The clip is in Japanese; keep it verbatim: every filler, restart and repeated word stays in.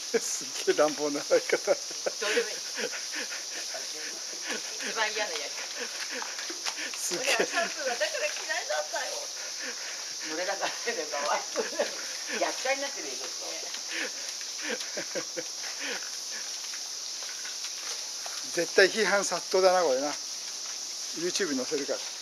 すっげえ乱暴な洗い方。 どうでもいい。一番嫌なやり方。 すげえ。 シャンプーがだから嫌いだったよ。それだからね、かわいそう。虐待になってるよ、ちょっと。 絶対批判殺到だなこれな。ユーチューブ に載せるから。